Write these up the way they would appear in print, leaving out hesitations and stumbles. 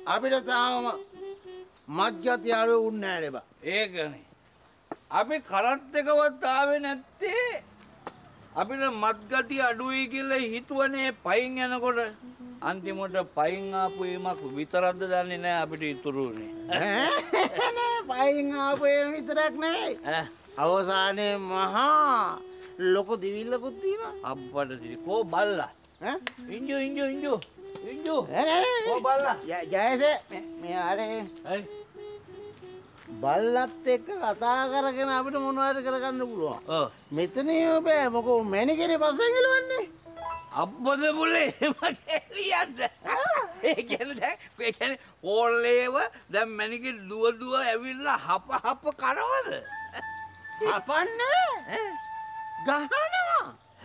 අපිට තාම මත්ගතිය අඩු වුන්නේ නැහැ බා. ඒකනේ. අපි කරත් එකවත් ආවේ නැත්තේ අපිට මත්ගතිය අඩුයි කියලා හිතුවනේ පයින් යනකොට. අන්තිමට පයින් ආපු එමක් විතරක්ද දන්නේ නැහැ අපිට ඉතුරු උනේ. නෑ පයින් ආපු එම විතරක් නෙවෙයි. අවසානයේ මහා ලොකු දිවිල්ලකුත් තියෙනවා. අබ්බට දිවි කෝ බල්ලා. ඉන්ජු. කෝ බල්ලා. ජයසේ මේ ආරේ. බල්ලත් එක්ක කතා කරගෙන අපිට මොනවද කරගන්න පුළුවන්. ඔව්. මෙතන බෑ මොකෝ මැනිකනේ පස්සෙන් ගලවන්නේ. අබ්බද බුලේ මගේලියද. ඒ කියන්නේ ඕල්ලේව දැන් මැනිකේ දුව ඇවිල්ලා හප කරවද? හපන්නේ? ගහනවා.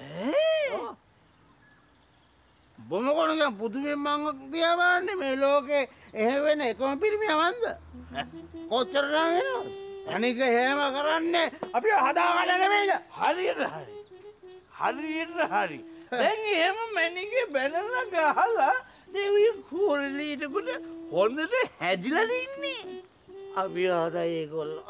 බොමකොණගේ පුදුමෙන් මං දිහා බලන්නේ මේ ලෝකේ එහෙ වෙන එකම පිරිමියවන්ද? කොච්චර නම් වෙනවද? අනික එහෙම කරන්නේ අපි හදාගන්න නෙමෙයිද? හරි. දැන් එහෙම මැනිකේ බැනලා ගහලා දෙවිය කුරලීටකොට හොඳට හැදිලා ඉන්නේ. අපි හදයි ඒගොල්ලෝ.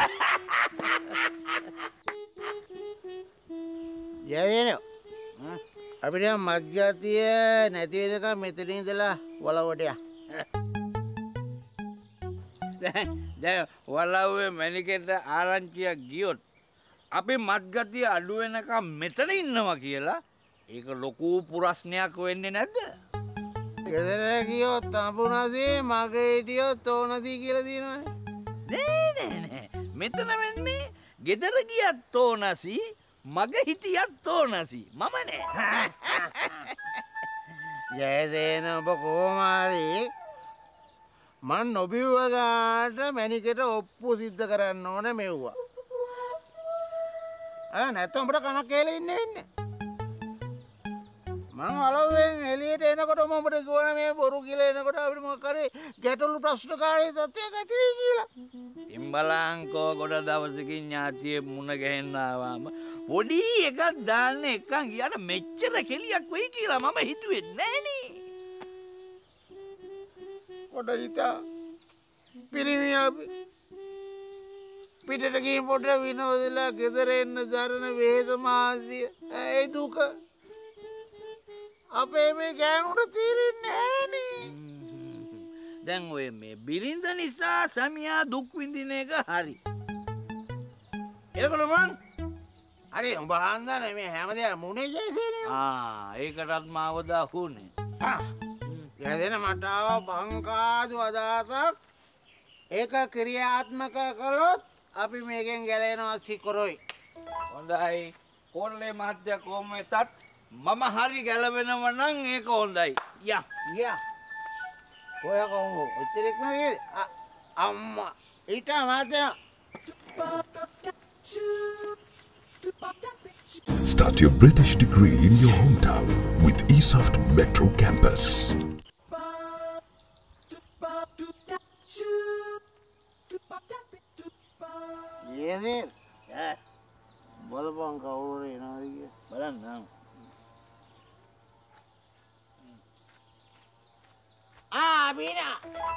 යයනේ. අපිට මත්ගතිය නැති වෙනකම් මෙතන ඉඳලා වලවටයක්. දැන් වලව්වේ මැනිකේට ආරංචියක් ගියොත් අපි මත්ගතිය අඩු වෙනකම් මෙතන ඉන්නවා කියලා ඒක ලොකු ප්‍රශ්නයක් වෙන්නේ නැද්ද? ගෙදර ගියොත් අඹුණදී මගේ හිටියොත් ඕනදී කියලා දිනවනේ. නෑ. මෙතන වෙන්නේ ගෙදර ගියත් ඕනසි මගේ හිටියත් ඕනසි මම නෑ. ජයසේන ඔබ කොහොමාරි මන් නොබිව්ව ගාට මැනිකට ඔප්පු සිද්ධ කරන්න ඕන මෙව්වා. නැත්නම් උඹට කනක් කියලා ඉන්නේ වෙන්නේ. මං අලුවෙන් එළියට එනකොට උඹට කිව්වනේ මේ බොරු කියලා එනකොට අපිට මොකක් හරි ගැටලු ප්‍රශ්නකාරී තත්ත්වයක් ඇති වෙයි කියලා. ඉම්බලංකෝ ගොඩ දවසකින් ඥාතියේ මුණ ගැහෙන්න ආවම පොඩි එකක් දාන්න එකන් ගියාට මෙච්චර කෙලියක් වෙයි කියලා මම හිතුවේ නෑනේ. කොට හිතා පිරිමි අපි පිටට ගිහින් පොඩ විනෝදලා ගෙදර එන්න දරන වේද මාසිය ඒ දුක අපේ මේ ගෑනුට තීරෙන්නේ නෑනේ. දැන් ඔය මේ බිරිඳ නිසා සමියා දුක් විඳින එක හරි. එතකොට මං හරි උඹ හන්දනේ මේ හැමදේම මුනේ ජයසේනේ. ඒකටත් මාව දාහුනේ. යදෙන මට ආව බංකාදු අදහසක්. ඒක ක්‍රියාත්මක කළොත් අපි මේකෙන් ගැලවෙනවා සිකරොයි. හොඳයි. කොල්ලේ මහත්තයා කොහොම වෙතත් මම හරි ගැලවෙනව නම් ඒක හොඳයි. යා. ඔය කොහොම ඔච්චරක් නෙවෙයි අම්මා ඊට මාතන. Start your British degree in your hometown with eSoft Metro Campus. Yes. බලපං කවුරු එනවද කියලා බලන්න. බීනා.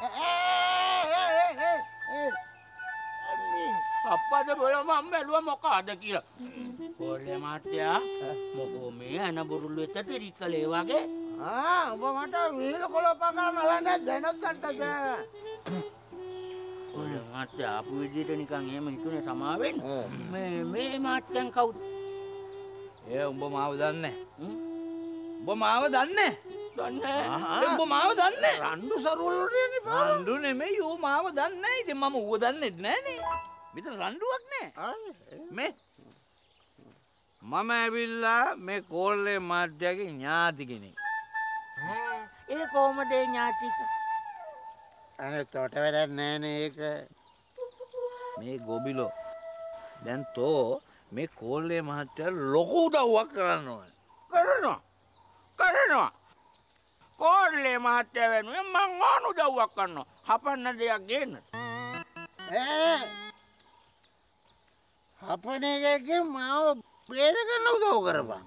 අප්පද බල මම බැලුවා මොකද කියලා. කොල්ලේ මාත්‍යා මොකෝ මේ අනබුරුල්ල එක්ක තිරිකලේ වගේ. උඹ මට වීල කොලප්පා කරලා නලන්න දැනත් ගන්න. කොල්ලේ මාත්‍යා ආපු විදිහට නිකන් එහෙම හිතුනේ සමාවෙන්න. මේ මාත්‍යෙන් කවුද? උඹ මාව දන්නේ? උඹ මාව දන්නේ? උඹ මාව දන්නේ? රණ්ඩු සරුවල් වලට යන්නේ පාර. රණ්ඩු නෙමෙයි ඌ මාව දන්නේ. ඉතින් මම ඌව දන්නේ නැහනේ. මෙතන රණ්ඩුවක් නෑ. මේ මම ඇවිල්ලා මේ කෝල්ලේ මාත්‍යාගේ ඥාති කෙනෙක්. ඒ කොහමද ඥාතික? තොට වැඩක් නෑනේ ඒක. මේ ගොබිලෝ දැන් තෝ මේ කෝල්ලේ මහත්තයා ලොකු උදව්වක් කරන්න ඕනේ. කරනවා. කෝල්ලේ මහත්තයා වෙනුවෙන් මං ඕන උදව්වක් කරනවා. හපන්න දෙයක් ගේන්න. හපන එකකින් මාව බේරගන්න උදව් කරපන්.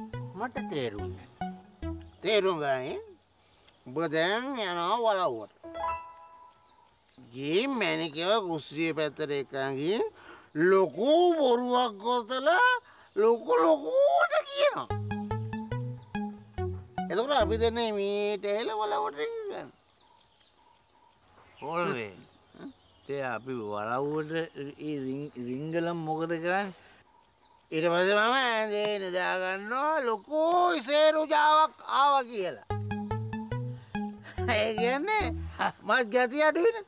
මට තේරුන්නේ. තේරුම් ගන්නේ. උඹ දැන් යනවා වලව්වට. ගේ මැනිකව කුස්සිය පැත්තට එකන් ගිහින් ලොකු බොරුවක් ගොතලා ලොකුට කියනවා. එතකොට අපි දෙන්නේ මේට ඇහෙල වලවට ගන්න. කොල්ලේ. ඒ අපි වලව්වට ඒ රිංගලම් මොකද කරන්නේ? ඊට පස්සේ මම ඇඳේ නදා ගන්නවා ලොකු ඉසේරුජාවක් ආවා කියලා. ඒ කියන්නේ මත් ගතිය අඩු වෙනක.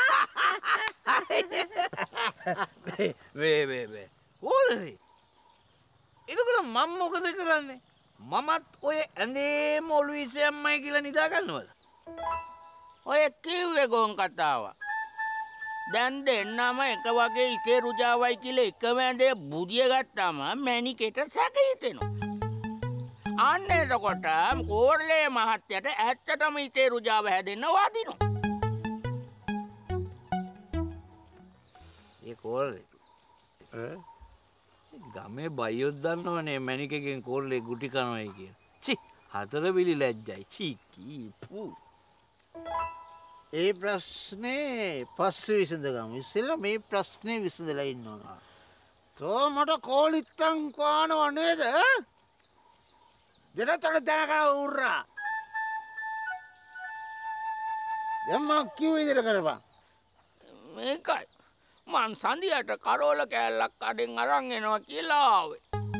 වේ. කොල්ලේ. එතකොට මම මොකද කරන්නේ? මමත් ඔය ඇඳේම ඔළුව ඉසෙම්මයි කියලා නිදා ගන්නවද? ඔය කිව්වේ ගොන් කතාව. දැන් දෙන්නම එක වගේ ඉකේ රුජාවයි කියලා එකම ඇඳේ බුදිය ගත්තාම මැනිකේට සැක හිතෙනවා. අන්න එතකොට කෝරළේ මහත්තයට ඇත්තටම ඉකේ රුජාව හැදෙන්න වදිනවා. ඒ කොල්ලේ. ගමේ බයියොත් දන්නවනේ මැනිකගෙන් කොල්ලේ ගුටි කනවයි කියලා. චි හතර විලි ලැජ්ජයි. චීකී පූ. ඒ ප්‍රශ්නේ පස්සේ විසඳගමු. ඉස්සෙල්ලා මේ ප්‍රශ්නේ විසඳලා ඉන්න ඕන. තෝ මට කෝලිත්තම් කානව නේද? දෙනතර දැනගන්න උර්රා. දැන් මං කිව්ව විදිහට කරපන්. මේකයි මං සන්ධියට කරෝල කෑල්ලක් කඩෙන් අරන් එනවා කියලා ආවේ.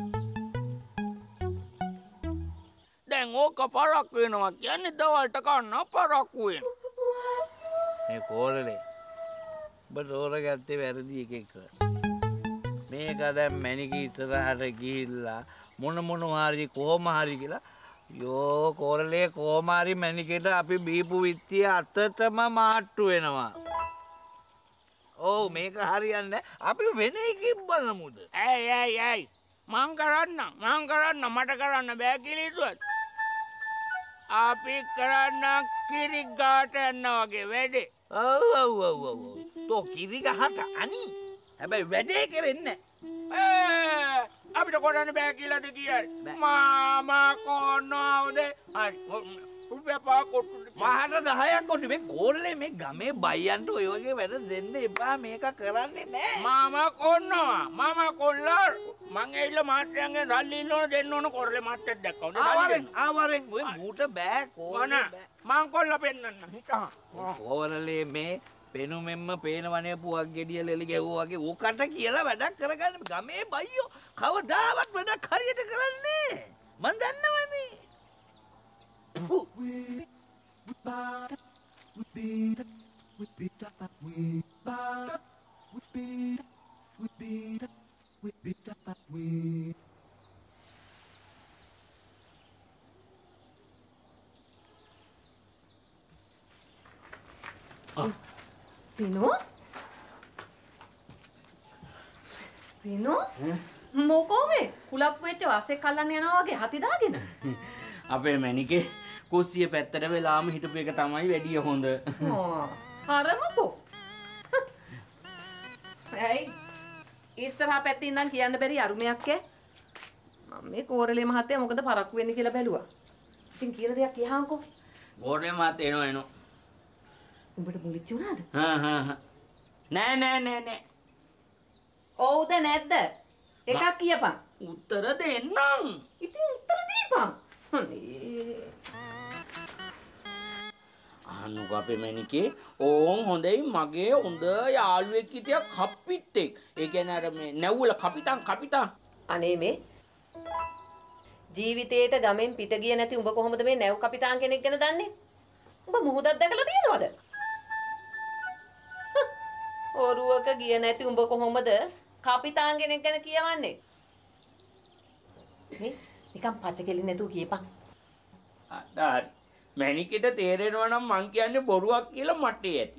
දැන් ඕක පරක් වෙනවා කියන්නේ දවල්ට කන්න පරක්කු වෙනවා. මේ කොල්ලේ. ඔබ තෝරගත්තේ වැරදි එකෙක්. මේක දැන් මැනික ඉස්සරහට ගිහිල්ලා මොන හරි කොහොම හරි කියලා යෝ කොල්ලේ කොහොම හරි මැනිකේට අපි බීපු විත්තිය අතටම මාට්ටු වෙනවා. ඔව් මේක හරියන්නේ අපි වෙන එකක් බලමුද? ඇයි මං කරන්න මට කරන්න බෑ කියලා හිතුවත් අපි කරන්න කිරි ගාට යන්න වගේ වැඩේ. ඔව්. තෝ කිරි ගහට අනි. හැබැයි වැඩේ කරෙන්නේ නැහැ. අපිට කරන්න බෑ කියලාද කියන්නේ? මාමා කොනවද? හරි. උපපා කොටු මහට 10ක් කොටු මේ කොල්ලේ මේ ගමේ බයියන්ට ඔය වගේ වැඩ දෙන්න එපා මේක කරන්නේ නැහැ. මාමා කොල්ලා මං ඇවිල්ලා මාත්‍යංගෙන් සල්ලි ඉන්නවනේ දෙන්න ඕන කොරලේ මාත්‍යක් දැක්කවනේ. ආවරෙන් ඔය මූට බෑ කොල්ලා. මං කොල්ලා පෙන්නන්න. හිටා. කොල්ලේ මේ පෙනුමෙන්ම පේනවනේ පුවක් ගෙඩිය ලෙලි ගැව්වා වගේ ඕකට කියලා වැඩක් කරගන්න ගමේ බයියෝ කවදාවත් වැඩක් හරියට කරන්නේ මන් දන්නවනේ. පිනෝ මොකෝ මේ කුලප් වෙච්ච වාසේ කල්ලන්න යනවා වගේ හති දාගෙන අපේ මැනිකේ කුස්සිය පැත්තට වෙලාම හිටපු එක තමයි වැඩිය හොඳ. හරමකෝ. ඇයි ඉස්සරහා පැත්තේ ඉඳන් කියන්න බැරි අරුමයක් ඈ. මම මේ කෝරළේ මහත්තයා මොකද පරක්කු වෙන්නේ කියලා බැලුවා. ඉතින් කියලා දෙයක් කියහන්කෝ. කෝරළේ මහත්තයා එනවා. උඹට මුලිච්ච උනාද? නෑ. ඔව්ද නැද්ද? එකක් කියපන්. උත්තර දෙන්නම්. ඉතින් උත්තර දීපන්. අනේ. අහන්නකෝ අපේ මැනිකේ ඕන් හොඳයි මගේ හොඳ යාළුවෙක් හිටියා කප්පිට්ටෙක්. ඒ කියන්නේ අර මේ නැව්වල කපිටන්. අනේ මේ ජීවිතේට ගමෙන් පිට ගිය නැති උඹ කොහොමද මේ නැව් කපිතාන් කෙනෙක් ගැන දන්නේ? උඹ මුහුදක් දැකලා තියෙනවද? ඔරුවක ගිය නැති උඹ කොහොමද කපිතාන් කෙනෙක් ගැන කියවන්නේ? මේ නිකන් පච්ච කෙලින් නැතුව කියපන්. අදාරි මැනිකේට තේරෙනවා නම් මං කියන්නේ බොරුවක් කියලා මට ඇති.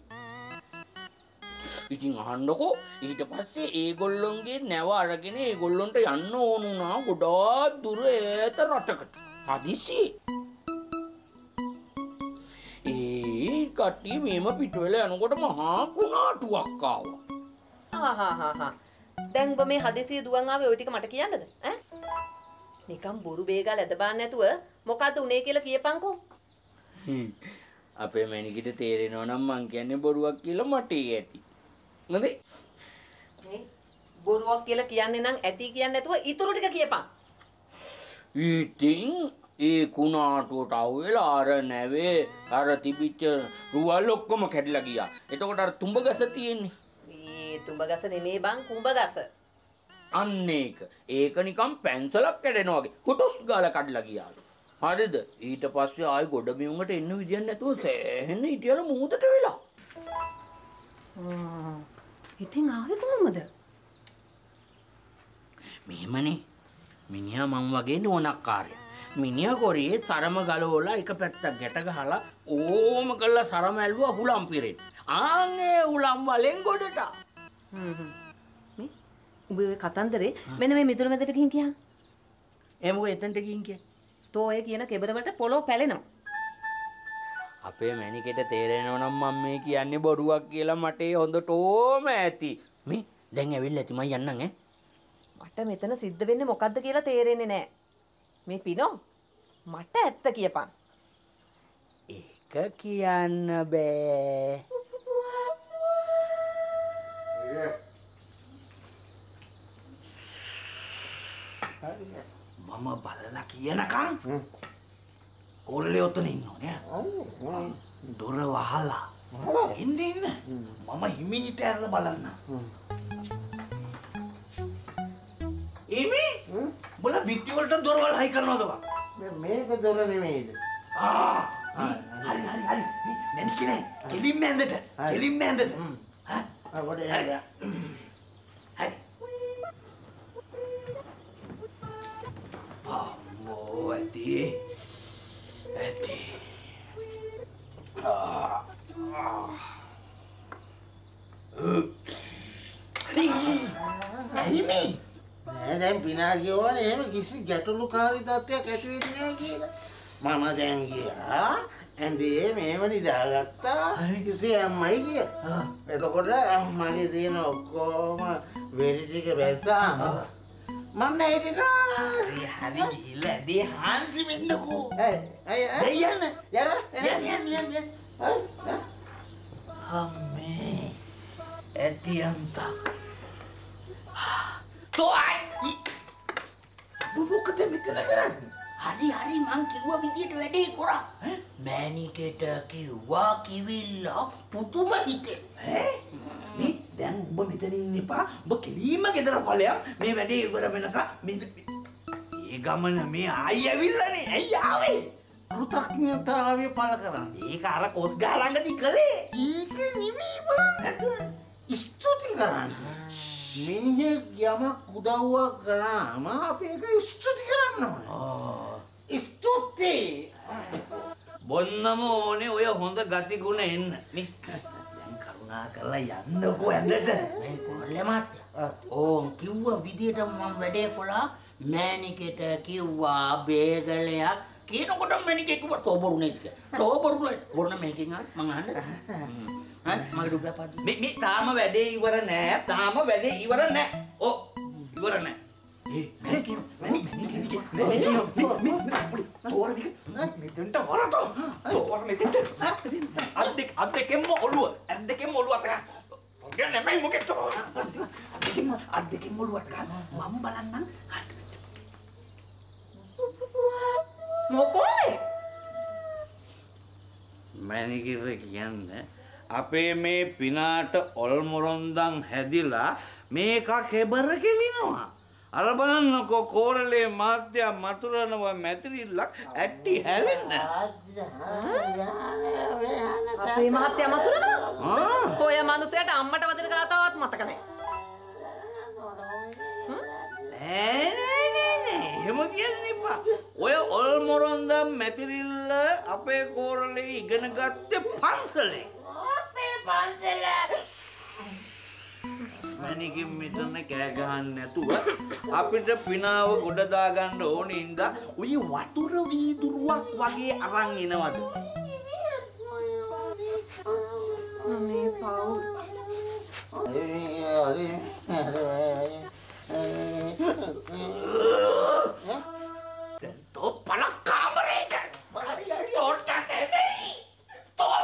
ඉතින් අහන්නකෝ ඊට පස්සේ ඒගොල්ලොන්ගේ නැව අරගෙන ඒගොල්ලොන්ට යන්න ඕන වුණා ගොඩාක් දුර ඈත රටකට. හදිසි. කට්ටිය මේම පිට වෙලා යනකොට මහා කුණාටුවක් ආවා. දැන් ඔබ මේ හදිසිය දුවන් ආවේ ওই ටික මට කියන්නද? ඈ? නිකන් බොරු බේගා ලැද බාන්න නැතුව මොකද්ද උනේ කියලා කියපන්කෝ. අපේ මැනිකට තේරෙනවා නම් මං කියන්නේ බොරුවක් කියලා මට ඇති. හොඳයි. මේ බොරුවක් කියලා කියන්නේ නම් ඇති කියන්නේ නැතුව ඊටු ටික කියපන්. ඉතින් ඒ කුණාටුවට අහුවෙලා අර නැවේ අර තිබිච්ච රුවල් ඔක්කොම කැඩලා ගියා. එතකොට අර තුඹ ගස තියෙන්නේ. මේ තුඹ ගස නෙමේ බං කුඹ ගස. අන්න ඒක. ඒක නිකන් පැන්සලක් කැඩෙනවා වගේ. කුටුස් ගාලා කඩලා ගියාලු. හරිද? ඊට පස්සේ ආයි ගොඩ බිමුකට එන්න විදියක් නැතුව සෑහෙන හිටියලු මූදට වෙලා. ඉතින් ආවේ කොහමද? මෙහෙමනේ. මිනිහා මං වගේ නෝනක්කාරයා. මිනිහා කොරියේ සරම ගලවලා එක පැත්තක් ගැට ගහලා ඕම කළා සරම ඇල්ලුවා හුලම් පිරෙන්න. ආන්නේ හුලම් වලෙන් ගොඩට. මේ උඹ ඔය කතන්දරේ මෙන්න මේ මිදුල මැදට ගිහින් කියන්න. එමුක එතනට ගිහින් කිය. තෝ ඔය කියන කෙබර වලට පොළොව පැලෙනවා. අපේ මැනිකට තේරෙනවා නම් මම මේ කියන්නේ බොරුවක් කියලා මට හොඳටම ඇති. මේ දැන් ඇවිල්ලා ඇති මම යන්නම් ඈ. මට මෙතන සිද්ධ වෙන්නේ මොකද්ද කියලා තේරෙන්නේ නැහැ. මේ පිනෝ මට ඇත්ත කියපන්. ඒක කියන්න බෑ. මම බලලා කියනකම් කොල්ලේ ඔතන ඉන්නෝනේ. දොර වහලා. ඉන්න ඉන්න. මම හිමිනිට ඇරලා බලන්න. එමි බල විත්ති වලට දොරවල් හයි කරනවද බා? මේක දොර නෙමෙයිද? හරි නැනිකනේ කෙලින්ම ඇඳට හරි අම්මෝ ඇති ඇයිමේ නෑ දැන් පිනා කියවනේ එහෙම කිසි ගැටලුකාරී තත්ත්වයක් ඇති වෙන්නේ නෑ කියලා. මම දැන් ගියා ඇඳේ මේව නිදාගත්තා කිසි අම්මයි කියලා. එතකොට මගේ තියෙන ඔක්කොම වෙරි ටික බැස්සාම මම නැහිටිනා. හරි ගිහිල්ලා ඇඳේ හාන්සි වෙන්නකෝ. යන්න. අම්මේ ඇතියන්තා තෝයි මොකද මෙතන කරන්නේ? හරි මං කිව්වා විදියට වැඩේ කරා. මෑනිකට කිව්වා කිවිල්ලා පුතුම හිතේ. මේ දැන් ඔබ මෙතන ඉන්න එපා. ඔබ කෙලින්ම ගෙදර ඵලයක් මේ වැඩේ ඉවර වෙනකම් මේ ගමන මේ ආයි ඇවිල්ලානේ. ඇයි ආවේ? කෘතඥතාවය පළ කරන්නේ. ඒක අර කොස් ගහ ළඟදී කළේ. ඒක නෙමෙයි බං. ස්තුති කරන්නේ. මිනිහෙක් යමක් උදව්වක් කළාම අපි ඒක ස්තුති කරන්න ඕනේ. ස්තුති. බොන්නම ඕනේ ඔය හොඳ ගති ගුණ එන්න. නේ. දැන් කරුණා කරලා යන්නකෝ ඇඳට. මේ කොල්ලේ මාත්‍යා. ඕන් කිව්වා විදියට මම වැඩේ කළා. මෑනිකට කිව්වා බේගලයක් කියනකොට මෑනිකේ කිව්වා තෝබරු නේද කියලා. තෝබරු නේද? බොන්න මේකෙන් මං අහන්න. මගේ රුපියල් පාද. මේ තාම වැඩේ ඉවර නෑ. ඔව් ඉවර නෑ. අද්දෙකෙම ඔළුව අත ගන්න. ගන්න මම මොකෙද අද්දෙකෙම ඔළුව අත ගන්න. මම බලන්නම්. මොකෝනේ? මැනිකිර කියන්නේ අපේ මේ පිනාට ඔල්මොරොන්දන් හැදිලා මේක කෙබර කෙලිනවා. අර බලන්නකෝ කෝරළේ මාත්‍යා මතුරනවා මැතිරිල්ලක් ඇටි හැලෙන්න. අපේ මහත්තයා මතුරනවා? ඔය මනුස්සයාට අම්මට වදින කතාවක් මතක නැහැ. නෑ එහෙම කියන්න එපා. ඔය ඔල්මොරොන්දන් මැතිරිල්ල අපේ කෝරළේ ඉගෙන ගත්තේ පන්සලේ. මැනිකින් මෙතන කෑ ගහන්න නැතුව අපිට පිනාව ගොඩ දාගන්න ඕනේ ඉඳා ඔය වතුර වීදුරුවක් වගේ අරන් එනවද? මේ පව්. तो पलक कामरे हरी हरी और टाटे नहीं तो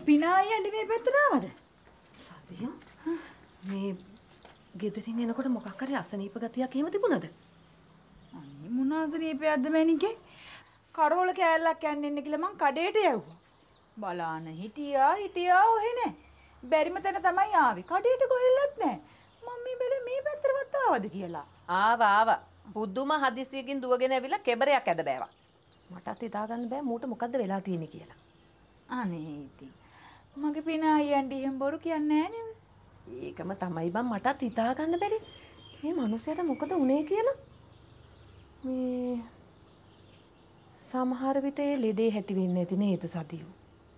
පිනායි යන්නේ මේ පැත්තට ආවද? සතියෝ මේ ගෙදරින් එනකොට මොකක් හරි අසනීප ගතියක් එහෙම තිබුණාද? අනේ මොන අසනීපයක්ද මැනිකේ? කරෝල කෑල්ලක් යන්න ඉන්න කියලා මං කඩේට යවුවා. බලාන හිටියා ඔහෙ නෑ. බැරිම තැන තමයි ආවේ. කඩේට කොහෙල්ලත් නෑ. මම මේ පැත්තටවත් ආවද කියලා. ආවා. පුදුම හදිසියකින් දුවගෙන ඇවිල්ලා කෙබරයක් ඇද බෑවා. මටත් හිතා ගන්න බෑ මූට මොකද්ද වෙලා තියෙන්නේ කියලා. අනේ ඉතින් මගේ පිනායි යන්නේ එහෙම බොරු කියන්නේ නෑ නේද? ඒකම තමයි බං මටත් හිතා ගන්න බැරි. මේ මිනිහයාට මොකද උනේ කියලා. මේ සමහර විට ඒ ලෙඩේ හැටි වෙන්නේ නැති නේද සතියෝ.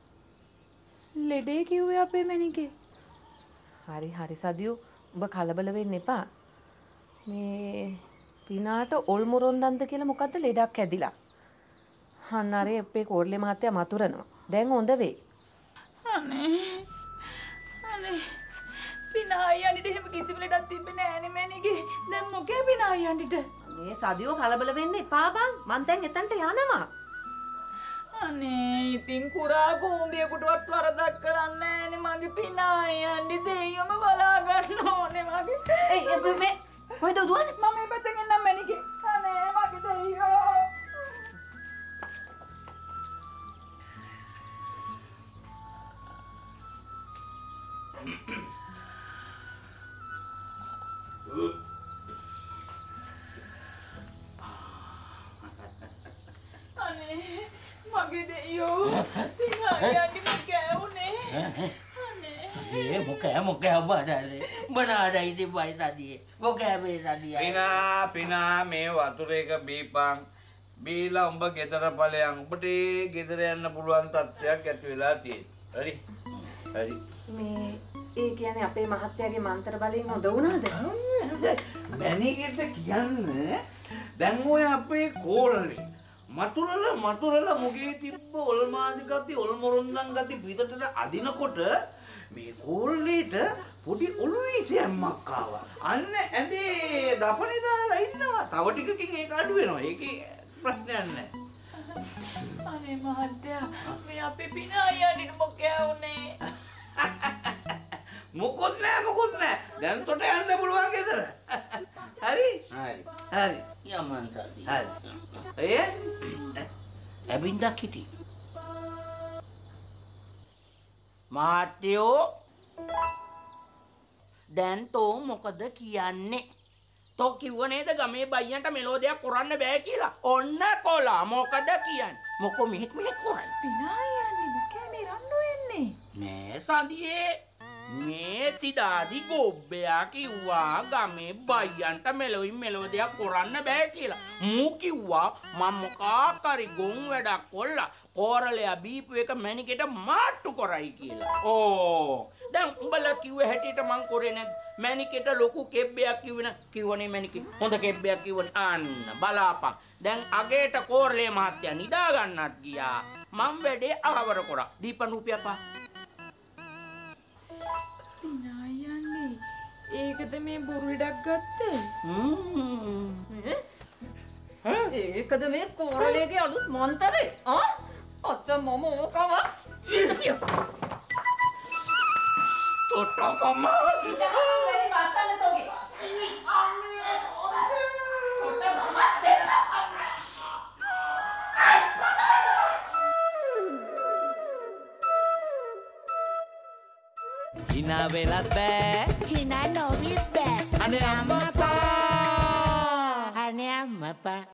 ලෙඩේ කිව්වේ අපේ මැනිකේ. හරි සදියෝ ඔබ කලබල වෙන්න එපා. මේ පිනාට ඔල්මුරොන්දන්ද කියලා මොකද්ද ලෙඩක් ඇදිලා. අන්නරේ අපේ කෝර්ලේ මහත්තයා මතුරනවා. දැන් හොඳ වෙයි. අනේ පිනායි යන්නේ එහෙම කිසිම ලෙඩක් තිබ්බේ නෑනේ මැනිකේ. දැන් මොකේ පිනායි යන්නේ? මේ සදියෝ කලබල වෙන්න එපා බං. මං දැන් එතනට යනවා. අනේ ඉතින් කුරා කෝඹියෙකුටවත් වරදක් කරන්නේ නෑනේ මගේ පිනායි යන්නේ දෙයියම බලා ගන්න ඕනේ මගේ. ඒ මේ කොහෙද දුවන්නේ? මම මේ පැත්තෙන් එන්නම් මැනිකේ. අනේ මගේ දෙයියෝ. අනේ මගේ දෙයියෝ පිනායි යන්නේ මොකෑ උනේ? ඒ මොකෑ බඩලේ බනාඩයි තිබයි සදියේ මොකෑ මේ සදියේ පිනා මේ වතුර එක බීපන් බීලා උඹ ගෙදර ඵලයන් උඹට ගෙදර යන්න පුළුවන් තත්ත්වයක් ඇති වෙලා තියෙනවා හරි මේ ඒ කියන්නේ අපේ මහත්තයාගේ මන්ත්‍ර බලයෙන් හොඳ වුණාද? මැනිකෙට කියන්නේ දැන් ඔය අපේ කෝරළේ මතුරලා මුගේ තිබ්බ ඔල්මාදි ගති ඔල්මොරොන්දන් ගති පිටතට අදිනකොට මේ කෝරළේට පොඩි ඔළුවීසියම්මක් ආවා. අන්න ඇඳේ දපණේ දාලා ඉන්නවා. තව ටිකකින් ඒක අඩු වෙනවා. ඒකේ ප්‍රශ්නයක් නැහැ. අනේ මහත්තයා මේ අපේ පිනායි යන්නේ මොකෑ උනේ? මොකොත් නෑ. දැන් තොට යන්න පුළුවන් ගෙදර. හරි. යමන් සදී. හරි. ඇබින්දක් හිටි. මාත්‍යෝ දැන් තෝ මොකද කියන්නේ? තෝ කිව්ව නේද ගමේ බයියන්ට මෙලෝ දෙයක් කරන්න බෑ කියලා. ඔන්න කොලා මොකද කියන්නේ? මොකෝ මෙහෙක් කරන්නේ? පිනායි යන්නේ මොකෑ මේ රණ්ඩු වෙන්නේ? නෑ සදියේ මේ සිදාදි ගොබ්බයා කිව්වා ගමේ බයියන්ට මෙලෝ දෙයක් කරන්න බෑ කියලා. මූ කිව්වා මම මොකක් හරි ගොන් වැඩක් කොල්ලා කෝරළයා බීපු එක මැනිකේට මාට්ටු කරයි කියලා. ඕ දැන් උඹලා කිව්ව හැටියට මං කරේ නැද්ද? මැනිකේට ලොකු කෙබ්බයක් කිව්වනේ මැනිකේ. හොඳ කෙබ්බයක් කිව්වනේ. අන්න බලාපන්. දැන් අගේට කෝරළේ මහත්තයා නිදා ගන්නත් ගියා. මං වැඩේ අහවර කරා. දීපන් රුපියල් 5. පිනායි යන්නේ ඒකද මේ බොරු ඉඩක් ගත්තේ? ඒකද මේ කෝරළේගේ අලුත් මන්තරේ? අත මම ඕකව ඉතිපිය. තොට මම ඉතින් මාතන තෝගේ. hina velat bෑ hina novi bෑ අනේ අම්මපා අනේ අම්මපා